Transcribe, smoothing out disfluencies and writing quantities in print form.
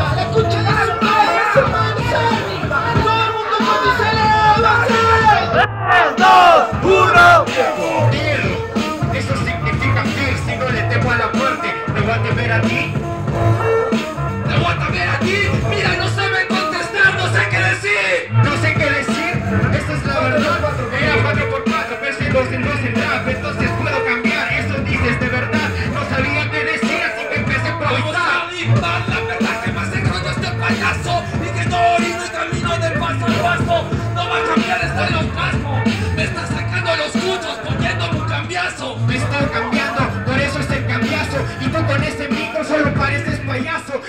La concha de su madre, su madre. Todo el mundo con mi cerebro. 3, 2, 1. Eso significa que si no le temo a la muerte, ¿me va a temer a ti? ¡Te voy a temer a ti! ¡Mira, no saben contestar! ¡No sé qué decir! No sé qué decir, esa es la verdad. Era 4x4, pensé 2 en 2 en rap, entonces puedo cambiar. Eso dices de verdad, no sabía qué decir, así que empecé a ¡Vamos improvisar. a limar! La verdad que me hace rollo este payaso y que no orino el camino del paso al paso. No va a cambiar, está en los cascos. Me está sacando los cuchos poniéndome un cambiazo. Me estoy cambiando, por eso es el cambiazo. Y tú con ese micro solo pareces payaso.